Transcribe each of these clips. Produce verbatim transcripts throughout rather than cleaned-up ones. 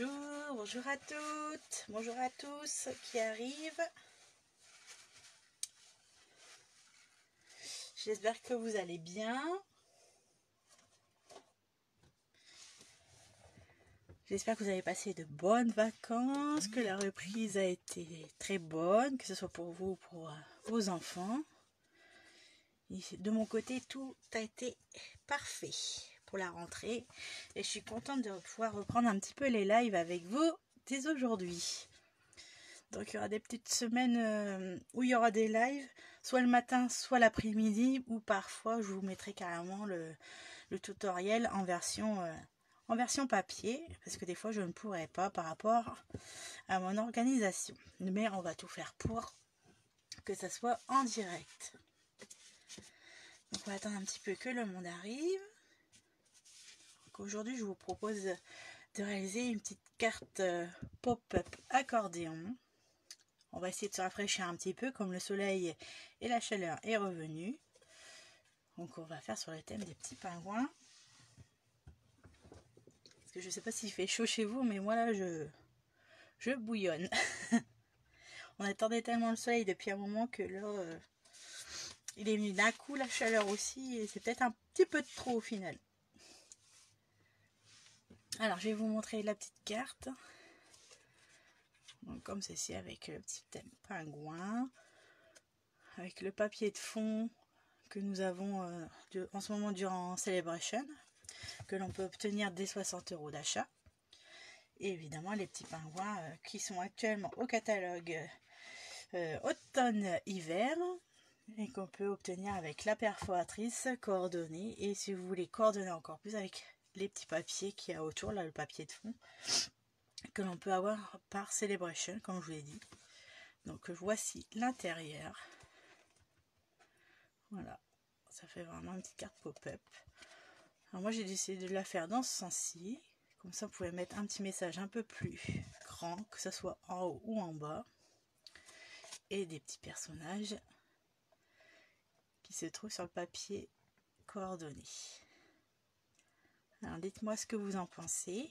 Bonjour, bonjour à toutes, bonjour à tous qui arrivent. J'espère que vous allez bien. J'espère que vous avez passé de bonnes vacances, que la reprise a été très bonne, que ce soit pour vous ou pour vos enfants. Et de mon côté, tout a été parfait pour la rentrée. Et je suis contente de pouvoir reprendre un petit peu les lives avec vous dès aujourd'hui. Donc il y aura des petites semaines euh, où il y aura des lives, soit le matin, soit l'après-midi, ou parfois je vous mettrai carrément le, le tutoriel en version, euh, en version papier, parce que des fois je ne pourrai pas par rapport à mon organisation. Mais on va tout faire pour que ça soit en direct. Donc on va attendre un petit peu que le monde arrive. Aujourd'hui je vous propose de réaliser une petite carte euh, pop-up accordéon. On va essayer de se rafraîchir un petit peu, comme le soleil et la chaleur est revenu. Donc on va faire sur le thème des petits pingouins. Parce que je ne sais pas s'il fait chaud chez vous, mais moi là je, je bouillonne. On attendait tellement le soleil depuis un moment que là, euh, il est venu d'un coup, la chaleur aussi, et c'est peut-être un petit peu de trop au final. Alors je vais vous montrer la petite carte. Donc, comme ceci, avec le petit thème pingouin, avec le papier de fond que nous avons euh, de, en ce moment durant Celebration, que l'on peut obtenir dès soixante euros d'achat. Et évidemment les petits pingouins euh, qui sont actuellement au catalogue euh, automne-hiver et qu'on peut obtenir avec la perforatrice coordonnée. Et si vous voulez coordonner encore plus, avec les petits papiers qu'il y a autour, là le papier de fond, que l'on peut avoir par Celebration, comme je vous l'ai dit. Donc voici l'intérieur. Voilà, ça fait vraiment une petite carte pop-up. Alors moi j'ai décidé de la faire dans ce sens-ci. Comme ça vous pouvez mettre un petit message un peu plus grand, que ce soit en haut ou en bas. Et des petits personnages qui se trouvent sur le papier coordonné. Alors dites-moi ce que vous en pensez.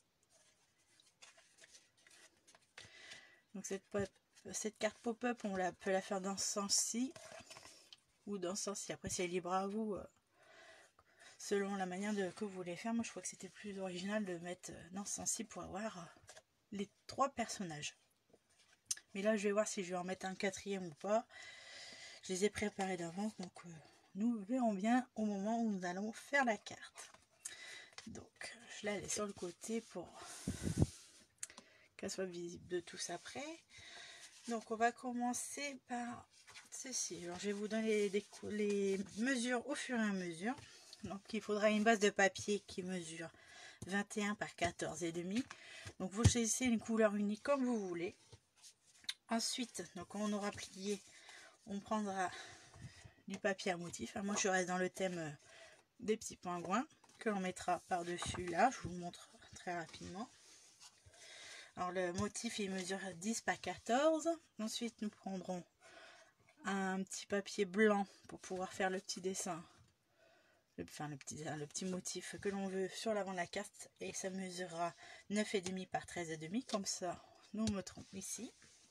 Donc cette, cette carte pop-up, on la, peut la faire dans ce sens-ci ou dans ce sens-ci. Après c'est libre à vous, euh, selon la manière de, que vous voulez faire. Moi je crois que c'était plus original de mettre dans ce sens-ci pour avoir euh, les trois personnages. Mais là je vais voir si je vais en mettre un quatrième ou pas. Je les ai préparés d'avance, donc euh, nous verrons bien au moment où nous allons faire la carte. Donc je la laisse sur le côté pour qu'elle soit visible de tous après. Donc on va commencer par ceci. Alors je vais vous donner les, les mesures au fur et à mesure. Donc il faudra une base de papier qui mesure vingt et un par quatorze et demi. Donc vous choisissez une couleur unique comme vous voulez. Ensuite, donc on aura plié, on prendra du papier à motif. Alors moi je reste dans le thème des petits pingouins que l'on mettra par dessus là. Je vous le montre très rapidement. Alors le motif il mesure dix par quatorze. Ensuite nous prendrons un petit papier blanc pour pouvoir faire le petit dessin, le, enfin le petit, le petit motif que l'on veut sur l'avant de la carte, et ça mesurera neuf virgule cinq par treize virgule cinq. Comme ça nous mettrons ici.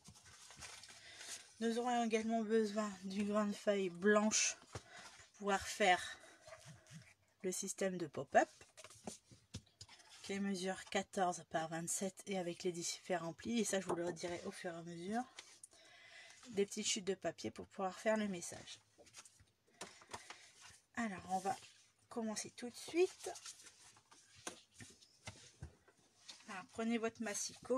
Nous aurons également besoin d'une grande feuille blanche pour pouvoir faire le système de pop-up, qui mesure quatorze par vingt-sept et avec les différents plis, et ça je vous le dirai au fur et à mesure. Des petites chutes de papier pour pouvoir faire le message. Alors on va commencer tout de suite. Alors, prenez votre massicot.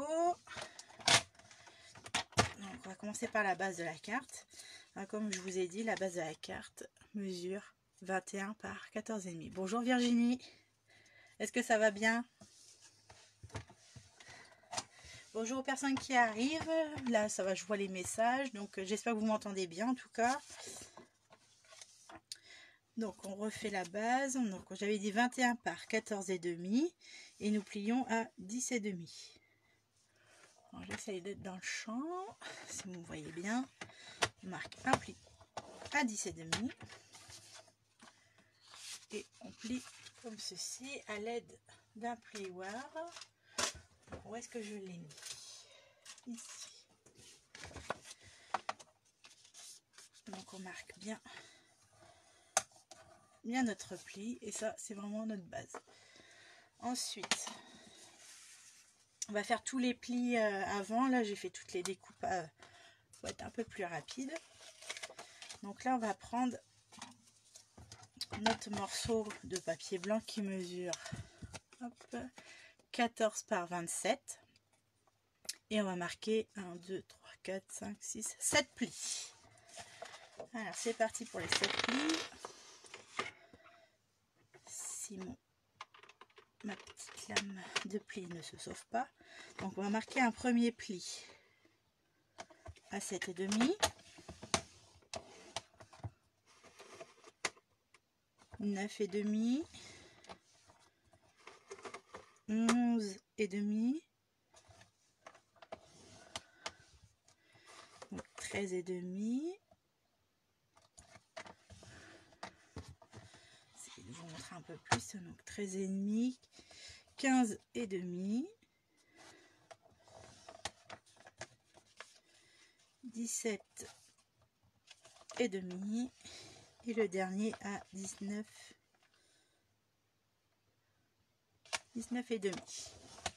Donc, on va commencer par la base de la carte. Alors, comme je vous ai dit, la base de la carte mesure vingt et un par quatorze virgule cinq. Bonjour Virginie, est-ce que ça va bien? Bonjour aux personnes qui arrivent. Là ça va, je vois les messages, donc j'espère que vous m'entendez bien en tout cas. Donc on refait la base. Donc j'avais dit vingt et un par quatorze virgule cinq et nous plions à dix virgule cinq. J'essaye d'être dans le champ, si vous me voyez bien. On marque un pli à dix virgule cinq et on plie comme ceci à l'aide d'un plioir. où est-ce que je l'ai mis? Ici. Donc on marque bien, bien notre pli et ça c'est vraiment notre base. Ensuite, on va faire tous les plis euh, avant. Là j'ai fait toutes les découpes euh, pour être un peu plus rapide. Donc là on va prendre notre morceau de papier blanc qui mesure hop, quatorze par vingt-sept et on va marquer un, deux, trois, quatre, cinq, six, sept plis. Alors c'est parti pour les sept plis. Si mon, ma petite lame de pli ne se sauve pas, donc on va marquer un premier pli à sept et demi, neuf et demi, onze et demi, treize et demi. Je vais vous montrer un peu plus, donc treize et demi, quinze et demi, dix-sept et demi et le dernier à dix-neuf, dix-neuf et demi.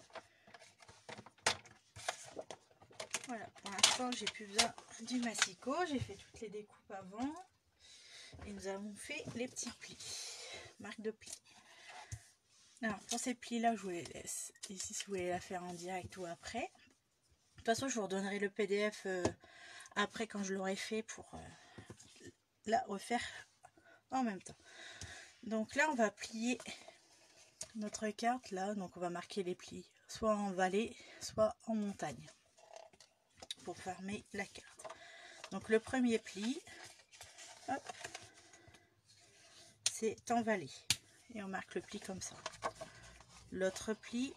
Voilà, pour l'instant j'ai plus besoin du massicot, j'ai fait toutes les découpes avant et nous avons fait les petits plis, marque de pli. Alors pour ces plis là je vous les laisse ici si vous voulez la faire en direct ou après. De toute façon je vous redonnerai le P D F euh, après quand je l'aurai fait pour euh, la refaire en même temps. Donc là on va plier notre carte là, donc on va marquer les plis soit en vallée soit en montagne pour fermer la carte. Donc le premier pli, c'est en vallée et on marque le pli comme ça. L'autre pli,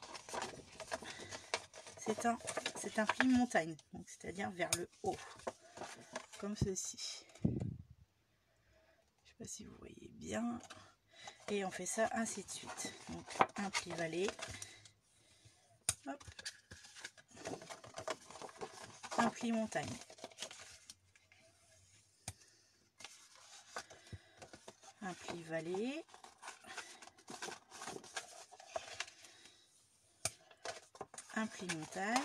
c'est un, c'est un pli montagne, donc c'est-à-dire vers le haut, comme ceci. Je ne sais pas si vous voyez bien. Et on fait ça ainsi de suite. Donc un pli vallée, hop, un pli montagne. Un pli vallée, un pli montagne,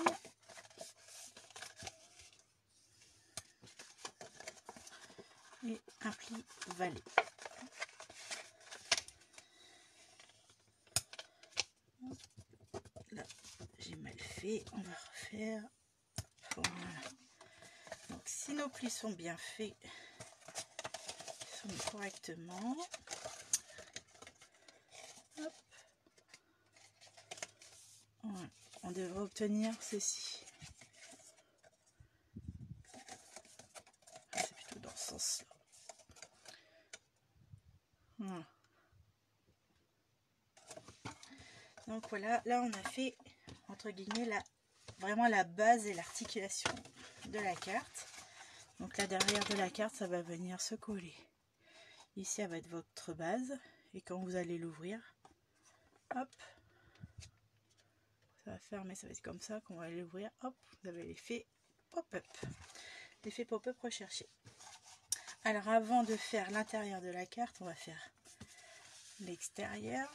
et un pli vallée. Là, j'ai mal fait, on va refaire. Voilà. Donc si nos plis sont bien faits, sont correctement, hop, voilà, on devrait obtenir ceci. C'est plutôt dans ce sens-là. Voilà. Donc voilà, là on a fait entre guillemets la, vraiment la base et l'articulation de la carte. Donc là derrière de la carte ça va venir se coller. Ici ça va être votre base et quand vous allez l'ouvrir, hop, ça va fermer, ça va être comme ça, quand on va l'ouvrir, hop, vous avez l'effet pop-up. L'effet pop-up recherché. Alors avant de faire l'intérieur de la carte, on va faire l'extérieur.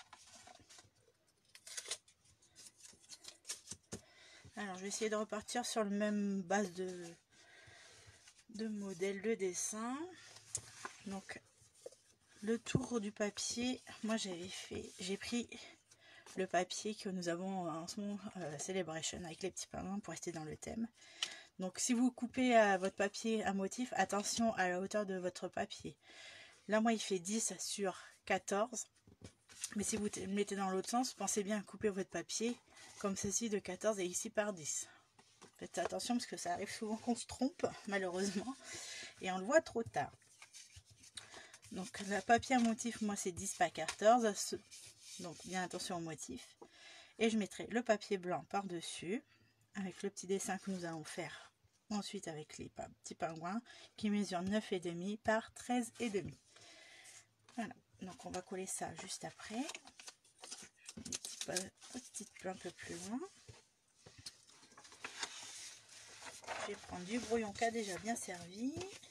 Alors je vais essayer de repartir sur le même base de, de modèle de dessin. Donc le tour du papier, moi j'avais fait, j'ai pris le papier que nous avons en ce moment, euh, Celebration, avec les petits pingouins pour rester dans le thème. Donc si vous coupez à votre papier un motif, attention à la hauteur de votre papier. Là moi il fait dix sur quatorze, mais si vous le mettez dans l'autre sens, pensez bien à couper votre papier comme ceci de quatorze et ici par dix. Faites attention parce que ça arrive souvent qu'on se trompe malheureusement et on le voit trop tard. Donc le papier à motif, moi c'est dix par quatorze, donc bien attention au motif. Et je mettrai le papier blanc par dessus avec le petit dessin que nous allons faire ensuite avec les petits pingouins qui mesurent neuf et demi par treize et demi. Voilà, donc on va coller ça juste après. Un petit peu un peu plus loin. je vais prendre du brouillon qui a déjà bien servi.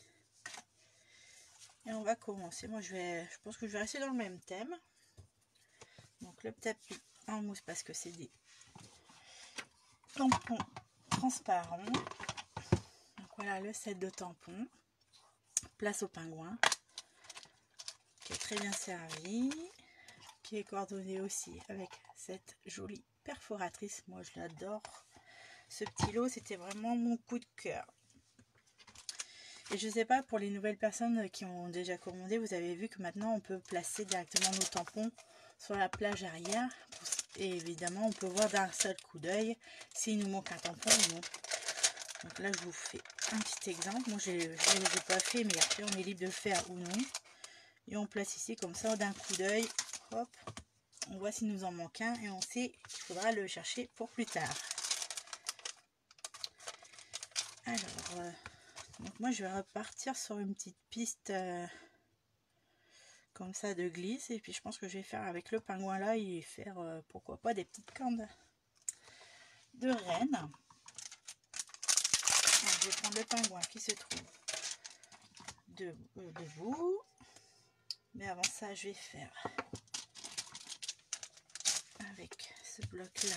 Et on va commencer. Moi, je vais, je pense que je vais rester dans le même thème. Donc, le tapis en mousse parce que c'est des tampons transparents. Donc, voilà le set de tampons. Place au pingouin. Qui est très bien servi. Qui est coordonné aussi avec cette jolie perforatrice. Moi, je l'adore. Ce petit lot, c'était vraiment mon coup de cœur. Et je sais pas, pour les nouvelles personnes qui ont déjà commandé, vous avez vu que maintenant on peut placer directement nos tampons sur la plage arrière. Et évidemment, on peut voir d'un seul coup d'œil s'il nous manque un tampon ou non. Donc là, je vous fais un petit exemple. Moi, je ne les ai pas fait, mais après, on est libre de le faire ou non. Et on place ici comme ça d'un coup d'œil. Hop, on voit s'il nous en manque un et on sait qu'il faudra le chercher pour plus tard. Alors... Euh, Donc moi je vais repartir sur une petite piste euh, comme ça de glisse, et puis je pense que je vais faire avec le pingouin là et faire euh, pourquoi pas des petites cornes de rennes. Alors, je vais prendre le pingouin qui se trouve de, euh, debout, mais avant ça je vais faire avec ce bloc là.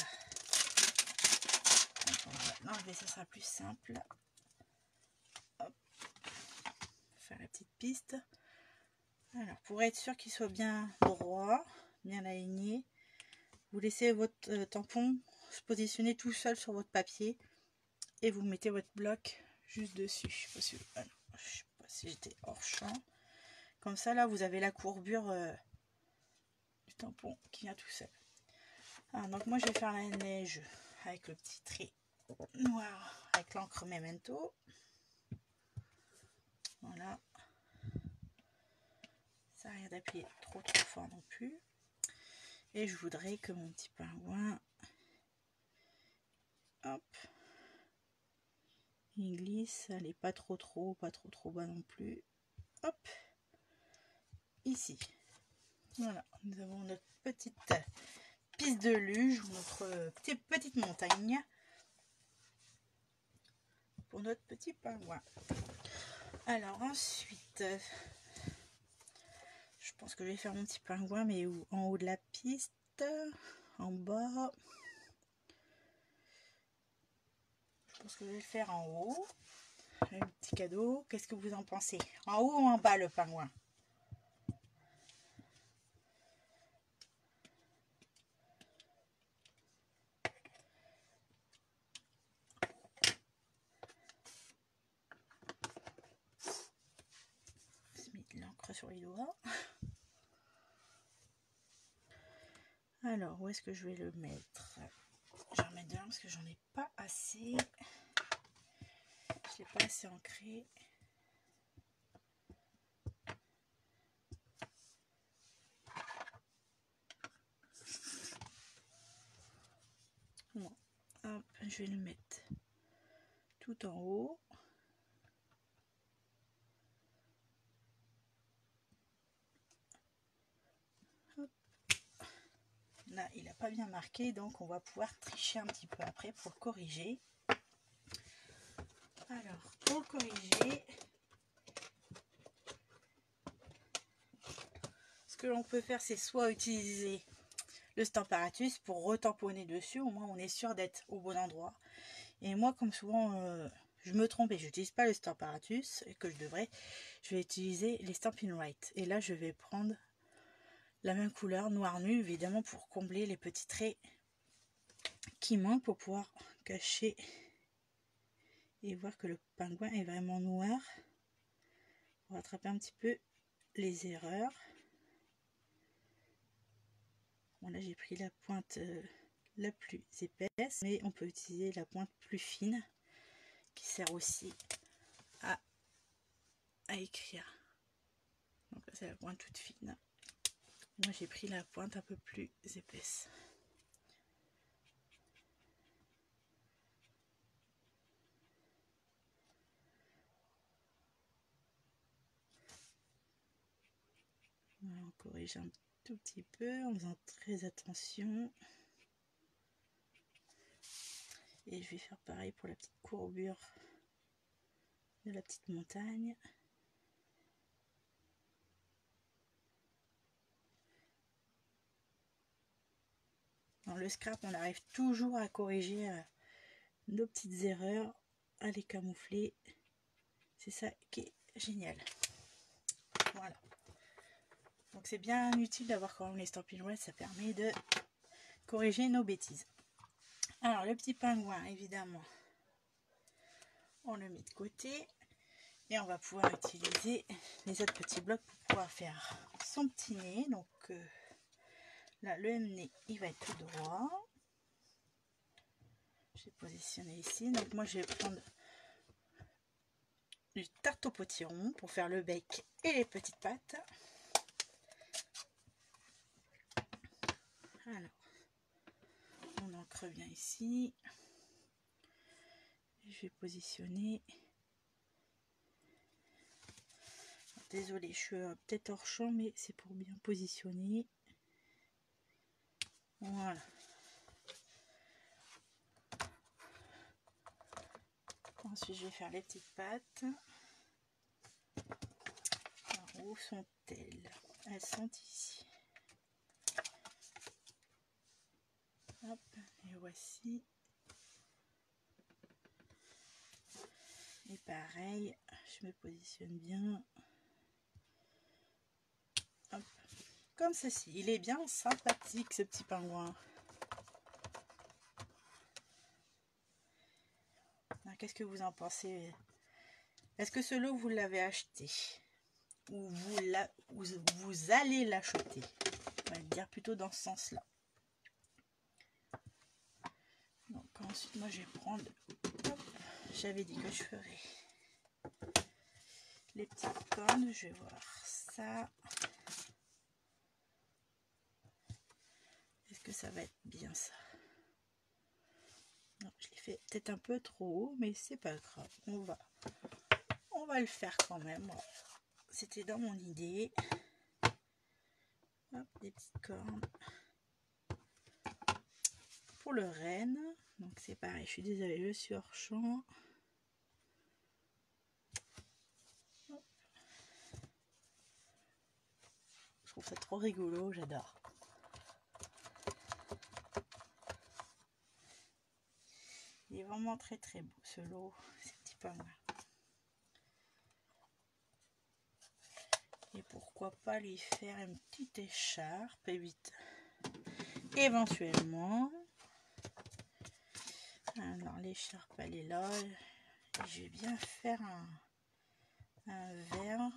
On va l'enlever, ça sera plus simple. Hop. Faire la petite piste. Alors, pour être sûr qu'il soit bien droit, bien aligné, vous laissez votre euh, tampon se positionner tout seul sur votre papier et vous mettez votre bloc juste dessus. Je sais pas si, ah non, je sais pas si j'étais hors champ. Comme ça, là, vous avez la courbure euh, du tampon qui vient tout seul. Alors, donc moi, je vais faire la neige avec le petit trait noir avec l'encre Memento. Voilà. Ça n'a rien d'appuyer trop trop fort non plus. Et je voudrais que mon petit pingouin, hop, il glisse, elle n'est pas trop trop, pas trop trop bas non plus. Hop, ici. Voilà, nous avons notre petite piste de luge, notre petite, petite montagne pour notre petit pingouin. Alors ensuite, je pense que je vais faire mon petit pingouin, mais où, en haut de la piste, en bas. Je pense que je vais le faire en haut. Un petit cadeau. Qu'est-ce que vous en pensez? En haut ou en bas le pingouin? Je vais mettre de l'encre sur les doigts. Alors, où est-ce que je vais le mettre? Je vais remettre de l'encre parce que j'en ai pas assez. Je l'ai pas assez ancré. Bon, hop, je vais le mettre tout en haut. Hop. Là, il n'a pas bien marqué, donc on va pouvoir tricher un petit peu après pour le corriger. Alors, pour le corriger, ce que l'on peut faire, c'est soit utiliser le Stamparatus pour retamponner dessus, au moins on est sûr d'être au bon endroit. Et moi, comme souvent euh, je me trompe et je n'utilise pas le Stamparatus, et que je devrais, je vais utiliser les Stampin' Right. Et là, je vais prendre la même couleur, noir nu, évidemment, pour combler les petits traits qui manquent, pour pouvoir cacher et voir que le pingouin est vraiment noir, pour rattraper un petit peu les erreurs. Bon, là j'ai pris la pointe euh, la plus épaisse, mais on peut utiliser la pointe plus fine qui sert aussi à, à écrire. Donc là c'est la pointe toute fine. Moi j'ai pris la pointe un peu plus épaisse. Voilà, on corrige un tout petit peu en faisant très attention. Et je vais faire pareil pour la petite courbure de la petite montagne. Dans le scrap, on arrive toujours à corriger euh, nos petites erreurs, à les camoufler. C'est ça qui est génial. Voilà. Donc c'est bien utile d'avoir quand même les Stampin' ça permet de corriger nos bêtises. Alors le petit pingouin, évidemment, on le met de côté. Et on va pouvoir utiliser les autres petits blocs pour pouvoir faire son petit nez. Donc euh, là, le nez, il va être tout droit. Je vais positionner ici. Donc moi, je vais prendre du tarte au potiron pour faire le bec et les petites pattes. Alors, on ancre bien ici. Je vais positionner. Désolée, je suis peut-être hors champ, mais c'est pour bien positionner. Voilà. Ensuite, je vais faire les petites pattes. Alors, où sont-elles? Elles sont ici. Hop, et voici. Et pareil, je me positionne bien. Hop, comme ceci. Il est bien sympathique, ce petit pingouin. Qu'est-ce que vous en pensez? Est-ce que ce lot, vous l'avez acheté? Ou vous, la, ou vous allez l'acheter? On va dire plutôt dans ce sens-là. Donc ensuite, moi, je vais prendre... J'avais dit que je ferais les petites cornes. Je vais voir ça. Est-ce que ça va être bien ça? Non, je l'ai fait peut-être un peu trop haut, mais c'est pas grave. On va, on va le faire quand même. C'était dans mon idée. Hop, des petites cornes. Pour le renne, donc c'est pareil. Je suis désolée, je suis hors champ. Hop. Je trouve ça trop rigolo, j'adore. Il est vraiment très très beau ce lot, ces petits pingouins. Et pourquoi pas lui faire une petite écharpe, évite. Éventuellement. Alors l'écharpe elle est là. Je vais bien faire un, un verre.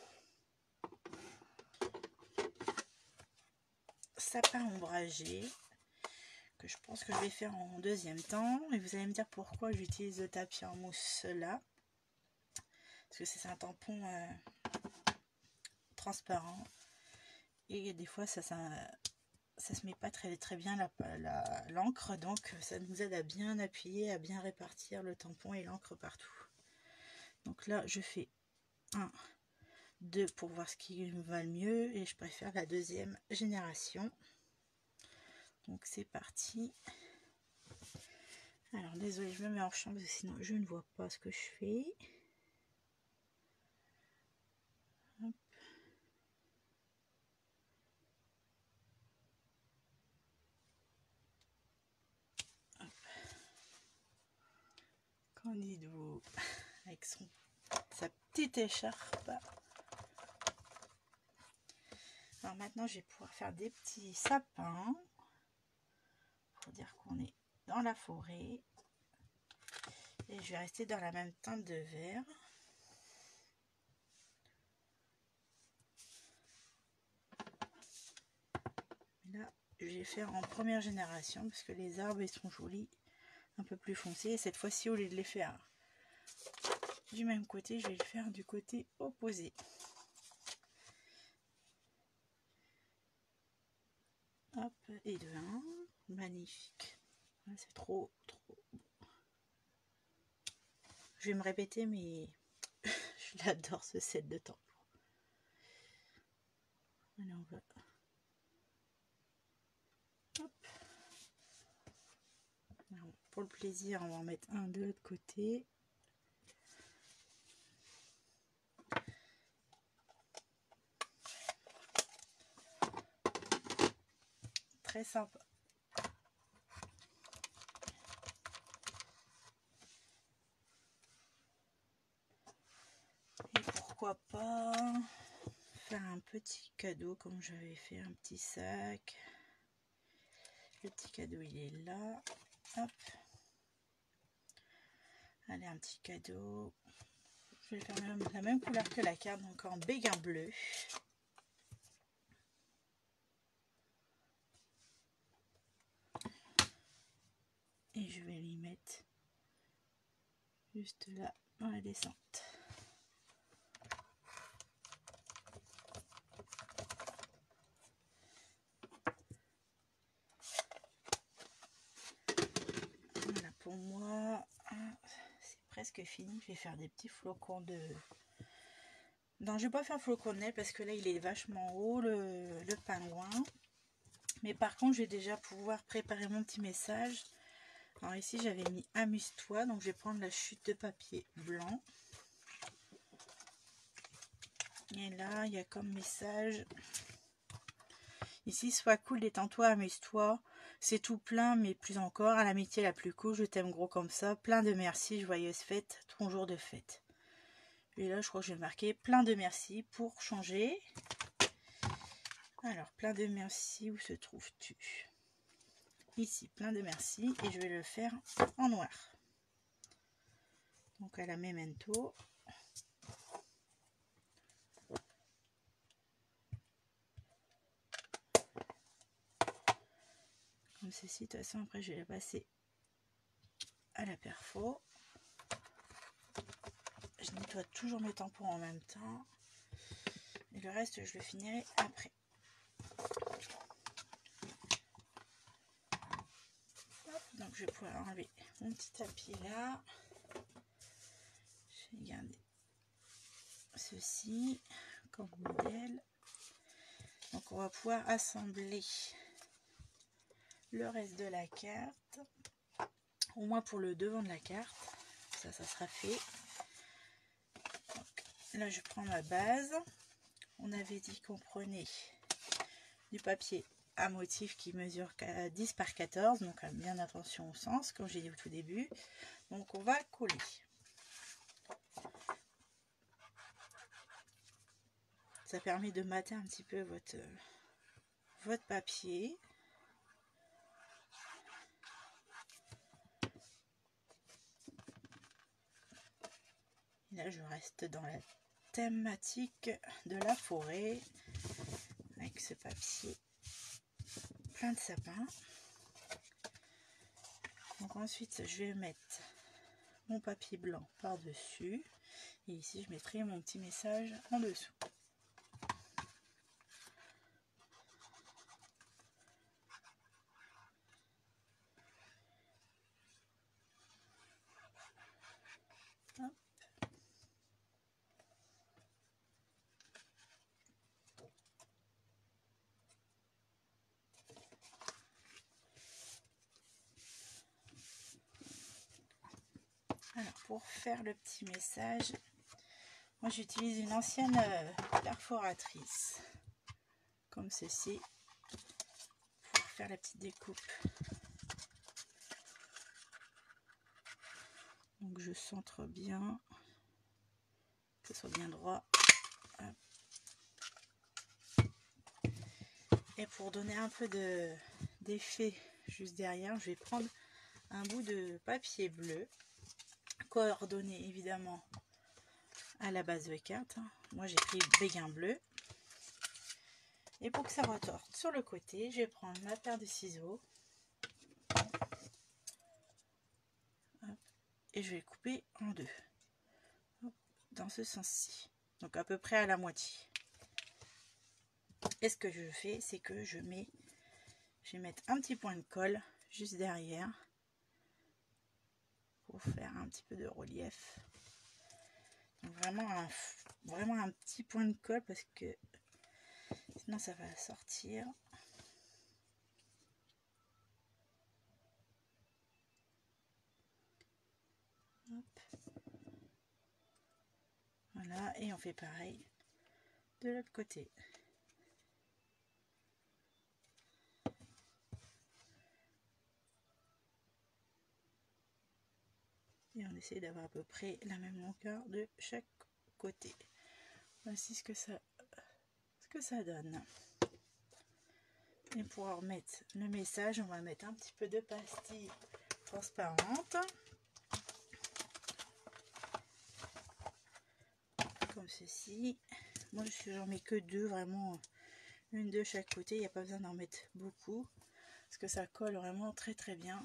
Sapin ombragé. Que je pense que je vais faire en deuxième temps. Et vous allez me dire pourquoi j'utilise le tapis en mousse là. Parce que c'est un tampon euh, transparent. Et des fois ça, ça, ça se met pas très très bien l'encre. Donc ça nous aide à bien appuyer, à bien répartir le tampon et l'encre partout. Donc là je fais un, deux pour voir ce qui me va le mieux. Et je préfère la deuxième génération. Donc c'est parti. Alors désolé, je me mets en champ parce que sinon je ne vois pas ce que je fais. Hop. Hop. Qu'en dites-vous? Avec son, sa petite écharpe. Alors maintenant je vais pouvoir faire des petits sapins. Pour dire qu'on est dans la forêt. Et je vais rester dans la même teinte de vert. Là, je vais faire en première génération parce que les arbres ils sont jolis, un peu plus foncés. Et cette fois-ci, au lieu de les faire du même côté, je vais le faire du côté opposé. Hop, et de un, magnifique. C'est trop, trop beau. Je vais me répéter, mais je l'adore ce set de tampons. Allez, on va... Hop. Alors, pour le plaisir, on va en mettre un de l'autre côté. très sympa. Et pourquoi pas faire un petit cadeau comme j'avais fait un petit sac. Le petit cadeau il est là. Hop. Allez, un petit cadeau. Je vais faire même, la même couleur que la carte, donc en béguin bleu. Et je vais lui mettre juste là dans la descente. Voilà pour moi. C'est presque fini. Je vais faire des petits flocons de... Non, je vais pas faire flocon de neige parce que là il est vachement haut le, le pingouin. Mais par contre, je vais déjà pouvoir préparer mon petit message. Alors ici, j'avais mis amuse-toi. Donc, je vais prendre la chute de papier blanc. Et là, il y a comme message. Ici, sois cool, détends-toi, amuse-toi. C'est tout plein, mais plus encore. À l'amitié la plus cool, je t'aime gros comme ça. Plein de merci, joyeuse fête, ton jour de fête. Et là, je crois que je vais marquer plein de merci pour changer. Alors, plein de merci, où se trouves-tu? Ici, plein de merci. Et je vais le faire en noir. Donc, à la memento. Comme ceci, de toute façon, après, je vais la passer à la perfo. Je nettoie toujours mes tampons en même temps. Et le reste, je le finirai après. Hop, donc, je vais pouvoir enlever mon petit tapis là. Je vais garder ceci comme modèle. Donc, on va pouvoir assembler le reste de la carte. Au moins pour le devant de la carte. Ça, ça sera fait. Donc, là, je prends ma base. On avait dit qu'on prenait du papier à motif qui mesure dix par quatorze. Donc, bien attention au sens, comme j'ai dit au tout début. Donc, on va coller. Ça permet de mater un petit peu votre, votre papier. Et là, je reste dans la thématique de la forêt avec ce papier plein de sapins. Donc ensuite, je vais mettre mon papier blanc par-dessus. Et ici, je mettrai mon petit message en dessous. Hop. Alors, pour faire le petit message, moi j'utilise une ancienne euh, perforatrice, comme ceci, pour faire la petite découpe. Donc je centre bien, que ce soit bien droit. Hop. Et pour donner un peu de d'effet juste derrière, je vais prendre un bout de papier bleu, coordonné évidemment à la base de carte. Moi j'ai pris béguin bleu. Et pour que ça retorte sur le côté, je vais prendre ma paire de ciseaux. Hop, et je vais couper en deux. Hop, dans ce sens-ci. Donc à peu près à la moitié. Et ce que je fais, c'est que je mets, je vais mettre un petit point de colle juste derrière pour faire un petit peu de relief. Donc vraiment un, vraiment un petit point de colle parce que sinon ça va sortir. Hop. Voilà, et on fait pareil de l'autre côté. Et on essaie d'avoir à peu près la même longueur de chaque côté. Voici ce que ça, ce que ça donne. Et pour remettre le message, on va mettre un petit peu de pastille transparente. Comme ceci. Moi j'en mets que deux, vraiment une de chaque côté, il n'y a pas besoin d'en mettre beaucoup parce que ça colle vraiment très très bien.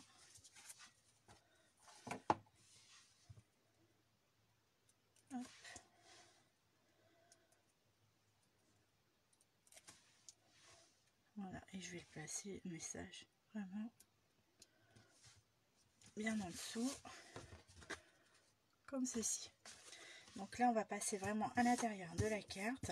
Hop. Voilà, et je vais le placer le message vraiment bien en dessous comme ceci. Donc là on va passer vraiment à l'intérieur de la carte.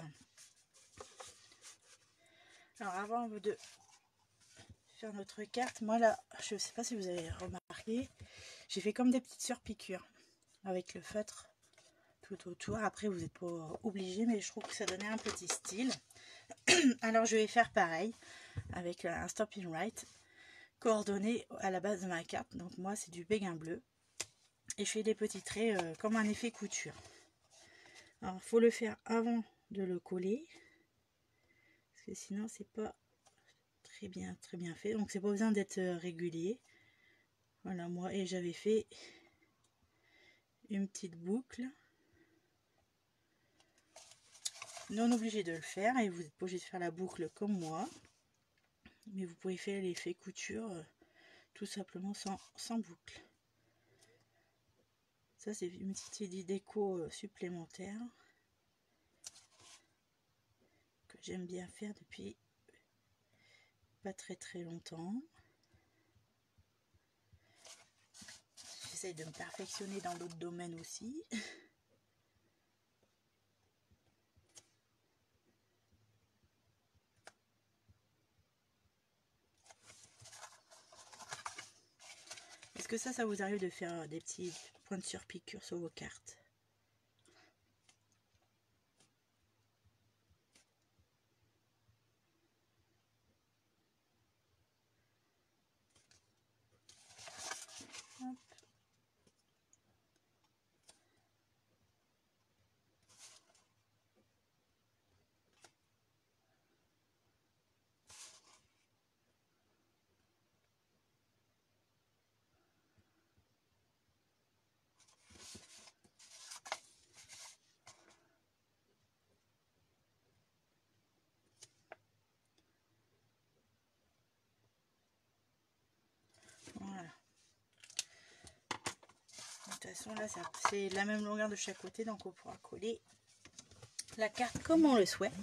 Alors avant de faire notre carte, moi là, je ne sais pas si vous avez remarqué, j'ai fait comme des petites surpiqûres avec le feutre tout autour. Après vous n'êtes pas obligé, mais je trouve que ça donnait un petit style. Alors je vais faire pareil avec un Stampin' Right coordonné à la base de ma carte. Donc moi c'est du béguin bleu et je fais des petits traits euh, comme un effet couture. Alors il faut le faire avant de le coller parce que sinon c'est pas très bien très bien fait. Donc c'est pas besoin d'être régulier. Voilà, moi, et j'avais fait une petite boucle. Non obligé de le faire, et vous n'êtes pas obligé de faire la boucle comme moi. Mais vous pouvez faire l'effet couture euh, tout simplement sans, sans boucle. Ça, c'est une petite idée déco euh, supplémentaire que j'aime bien faire depuis pas très très longtemps. J'essaye de me perfectionner dans d'autres domaines aussi. Est-ce que ça, ça vous arrive de faire des petits points de surpiqûre sur vos cartes? Hop. Voilà. De toute façon, là, c'est la même longueur de chaque côté, donc on pourra coller la carte comme on le souhaite.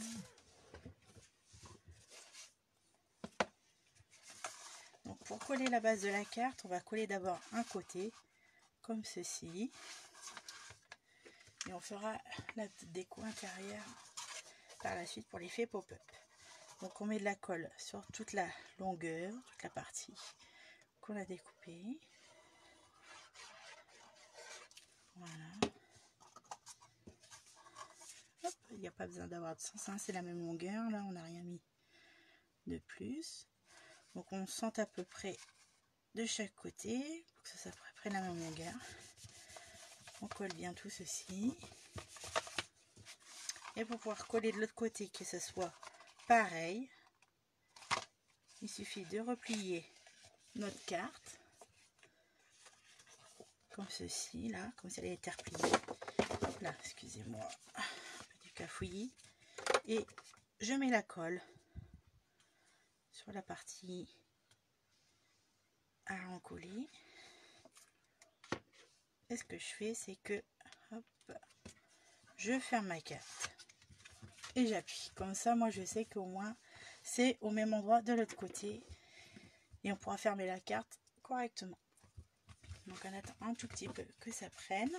Donc pour coller la base de la carte, on va coller d'abord un côté, comme ceci. Et on fera la petite déco intérieure par la suite pour l'effet pop-up. Donc on met de la colle sur toute la longueur, toute la partie qu'on a découpée. Voilà. Hop, il n'y a pas besoin d'avoir de sens, hein, c'est la même longueur. Là, on n'a rien mis de plus. Donc on sente à peu près de chaque côté pour que ça soit à peu près la même longueur. On colle bien tout ceci. Et pour pouvoir coller de l'autre côté, que ce soit pareil, il suffit de replier notre carte comme ceci, là, comme si elle était repliée. Hop là, excusez-moi, un peu du cafouillis. Et je mets la colle sur la partie à encoller. Et ce que je fais, c'est que hop, je ferme ma carte et j'appuie. Comme ça, moi, je sais qu'au moins, c'est au même endroit de l'autre côté. Et on pourra fermer la carte correctement. Donc, on attend un tout petit peu que ça prenne.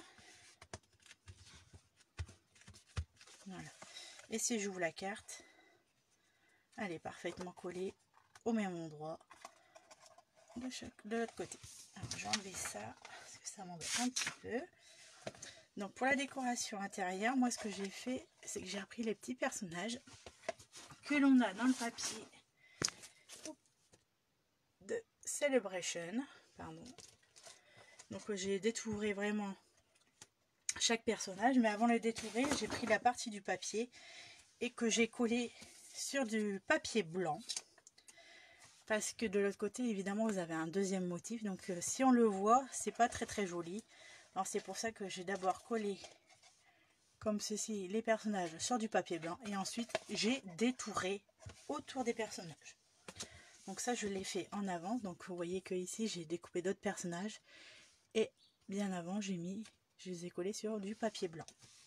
Voilà. Et si j'ouvre la carte, elle est parfaitement collée au même endroit de chaque de l'autre côté. Alors, je vais enlever ça parce que ça m'embête un petit peu. Donc pour la décoration intérieure, moi ce que j'ai fait, c'est que j'ai repris les petits personnages que l'on a dans le papier de Celebration, pardon. Donc euh, j'ai détouré vraiment chaque personnage, mais avant de le détourer, j'ai pris la partie du papier et que j'ai collé sur du papier blanc. Parce que de l'autre côté, évidemment, vous avez un deuxième motif. Donc euh, si on le voit, c'est pas très très joli. Alors c'est pour ça que j'ai d'abord collé comme ceci les personnages sur du papier blanc. Et ensuite, j'ai détouré autour des personnages. Donc ça, je l'ai fait en avance. Donc vous voyez que ici, j'ai découpé d'autres personnages. Et bien avant, j'ai mis, je les ai collés sur du papier blanc.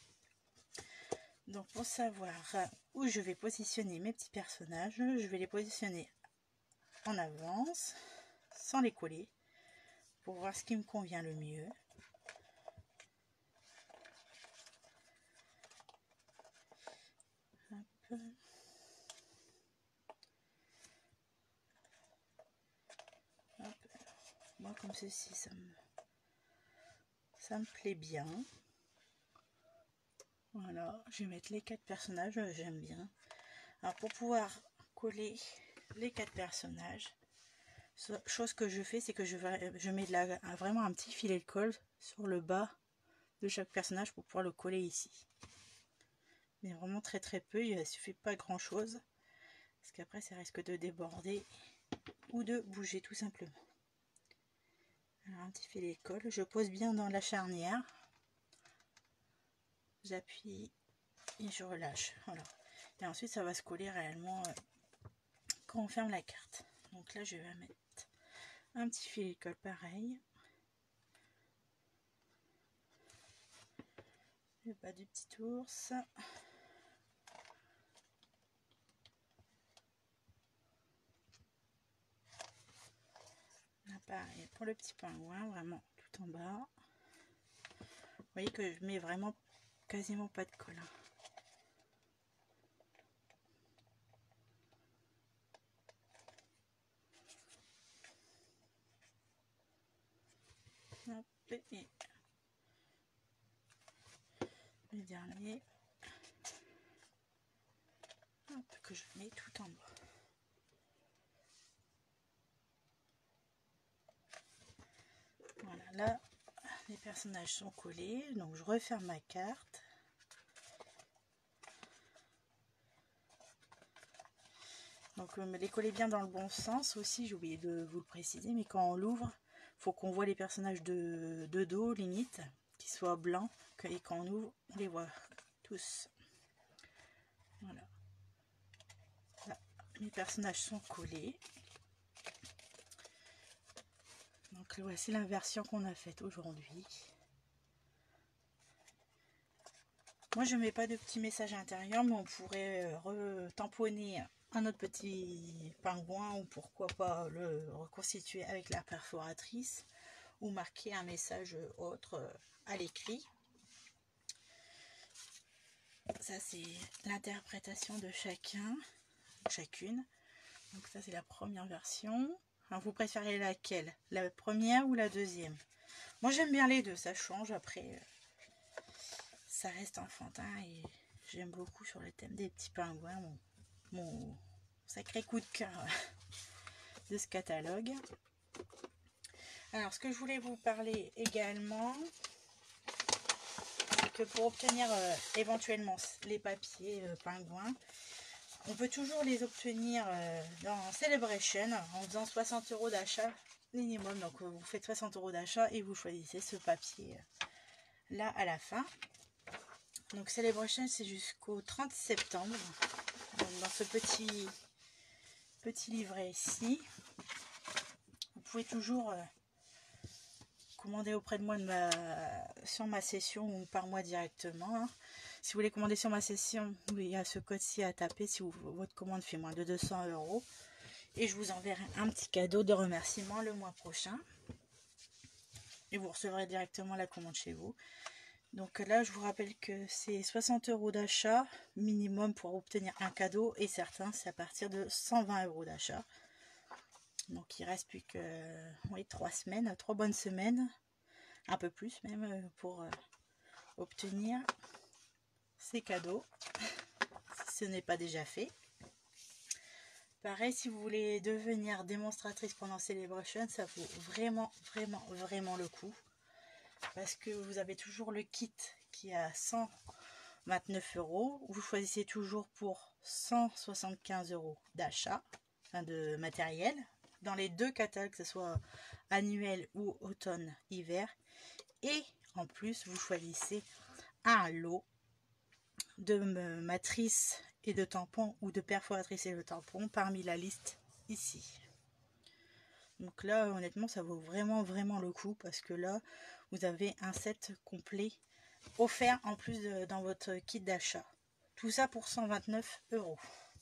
Donc pour savoir où je vais positionner mes petits personnages, je vais les positionner en avance, sans les coller, pour voir ce qui me convient le mieux. Hop. Hop. Moi comme ceci, ça me, ça me plaît bien. Voilà, je vais mettre les quatre personnages, j'aime bien. Alors pour pouvoir coller les quatre personnages, chose que je fais, c'est que je, vais, je mets de la, vraiment un petit filet de colle sur le bas de chaque personnage pour pouvoir le coller ici. Mais vraiment très très peu, il ne suffit pas grand chose, parce qu'après ça risque de déborder ou de bouger tout simplement. Alors un petit filet de colle, je pose bien dans la charnière, j'appuie et je relâche. Voilà. Et ensuite ça va se coller réellement euh, quand on ferme la carte. Donc là je vais mettre un petit filet de colle pareil. Le bas du petit ours. Là pareil pour le petit pingouin, vraiment tout en bas. Vous voyez que je mets vraiment quasiment pas de colle. Hop, et le dernier, hop, que je mets tout en bas. Voilà, là les personnages sont collés, donc je referme ma carte. Donc euh, me les coller bien dans le bon sens aussi, j'ai oublié de vous le préciser, mais quand on l'ouvre, faut qu'on voit les personnages de, de dos limite, qu'ils soient blancs, que, et quand on ouvre, on les voit tous. Voilà. Là, les personnages sont collés. Donc voici la version qu'on a faite aujourd'hui. Moi je mets pas de petits messages à l'intérieur, mais on pourrait re-tamponner un autre petit pingouin, ou pourquoi pas le reconstituer avec la perforatrice, ou marquer un message autre à l'écrit. Ça c'est l'interprétation de chacun, chacune. Donc ça c'est la première version. Alors, vous préférez laquelle? La première ou la deuxième? Moi j'aime bien les deux, ça change. Après ça reste enfantin et j'aime beaucoup sur le thème des petits pingouins, mon, mon sacré coup de cœur de ce catalogue. Alors ce que je voulais vous parler également, c'est que pour obtenir euh, éventuellement les papiers euh, pingouins, on peut toujours les obtenir euh, dans Celebration en faisant soixante euros d'achat minimum. Donc euh, vous faites soixante euros d'achat et vous choisissez ce papier euh, là à la fin. Donc Celebration c'est jusqu'au trente septembre. Donc, dans ce petit petit livret ici, vous pouvez toujours euh, commander auprès de moi de ma, sur ma session ou par moi directement. Hein. Si vous voulez commander sur ma session, il y a ce code-ci à taper si vous, votre commande fait moins de deux cents euros. Et je vous enverrai un petit cadeau de remerciement le mois prochain. Et vous recevrez directement la commande chez vous. Donc là, je vous rappelle que c'est soixante euros d'achat minimum pour obtenir un cadeau. Et certains, c'est à partir de cent vingt euros d'achat. Donc il reste plus que oui, trois semaines, trois bonnes semaines. Un peu plus même pour euh, obtenir ces cadeaux. Si ce n'est pas déjà fait. Pareil, si vous voulez devenir démonstratrice pendant Celebration, ça vaut vraiment, vraiment, vraiment le coup. parce que vous avez toujours le kit qui est à cent vingt-neuf euros. Vous choisissez toujours pour cent soixante-quinze euros d'achat, enfin de matériel, dans les deux catalogues, que ce soit annuel ou automne-hiver. Et en plus, vous choisissez un lot de matrices et de tampons ou de perforatrices et de tampons parmi la liste ici. Donc là, honnêtement, ça vaut vraiment, vraiment le coup parce que là, vous avez un set complet offert en plus de, dans votre kit d'achat. Tout ça pour cent vingt-neuf euros.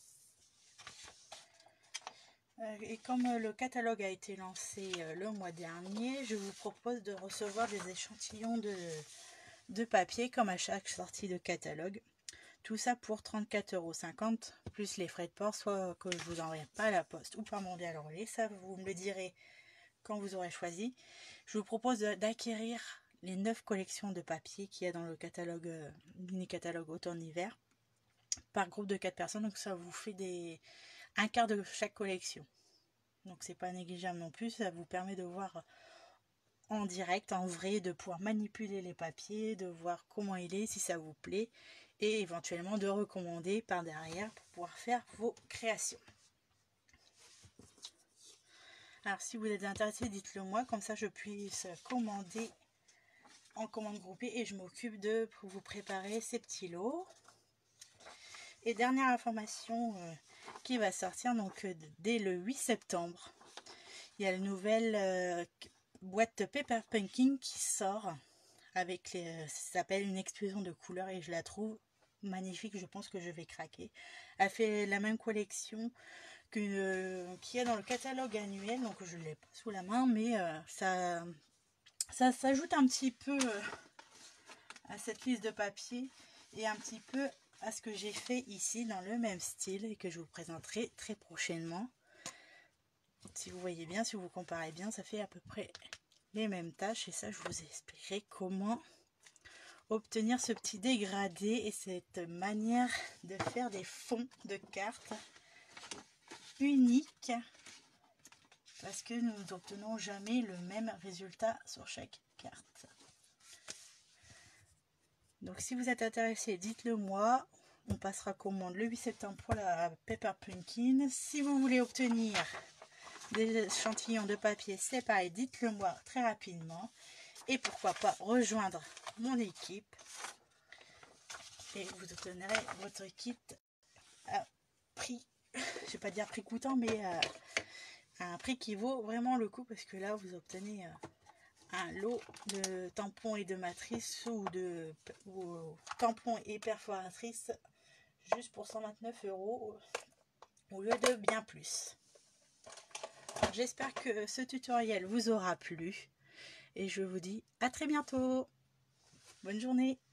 Et comme le catalogue a été lancé le mois dernier, je vous propose de recevoir des échantillons de, de papier comme à chaque sortie de catalogue. Tout ça pour trente-quatre euros cinquante plus les frais de port, soit que je vous envoie pas à la poste ou par mondial relais. Ça, vous me le direz quand vous aurez choisi. Je vous propose d'acquérir les neuf collections de papier qu'il y a dans le catalogue, euh, mini-catalogue automne-hiver, par groupe de quatre personnes. Donc ça vous fait des un quart de chaque collection. Donc c'est pas négligeable non plus. Ça vous permet de voir en direct, en vrai, de pouvoir manipuler les papiers, de voir comment il est, si ça vous plaît, et éventuellement de recommander par derrière pour pouvoir faire vos créations. Alors si vous êtes intéressé, dites-le moi, comme ça je puisse commander en commande groupée et je m'occupe de vous préparer ces petits lots. Et dernière information euh, qui va sortir donc euh, dès le huit septembre, il y a la nouvelle euh, boîte Paper Punkin qui sort avec les, euh, ça s'appelle une explosion de couleurs et je la trouve magnifique. Je pense que je vais craquer. Elle fait la même collection que euh, qu'il y a dans le catalogue annuel, donc je ne l'ai pas sous la main, mais euh, ça ça s'ajoute un petit peu euh, à cette liste de papier et un petit peu à ce que j'ai fait ici dans le même style et que je vous présenterai très prochainement. Si vous voyez bien, si vous comparez bien, ça fait à peu près les mêmes tâches et ça je vous expliquerai comment obtenir ce petit dégradé et cette manière de faire des fonds de cartes uniques, parce que nous n'obtenons jamais le même résultat sur chaque carte. Donc si vous êtes intéressé, dites-le moi. On passera commande le huit septembre pour la Paper Punkin. Si vous voulez obtenir des échantillons de papier, c'est pareil, dites-le moi très rapidement. Et pourquoi pas rejoindre mon équipe. Et vous obtiendrez votre kit à prix, je vais pas dire prix coûtant, mais à, à un prix qui vaut vraiment le coup. Parce que là, vous obtenez un lot de tampons et de matrices ou de ou, tampons et perforatrices juste pour cent vingt-neuf euros au lieu de bien plus. J'espère que ce tutoriel vous aura plu et je vous dis à très bientôt. Bonne journée.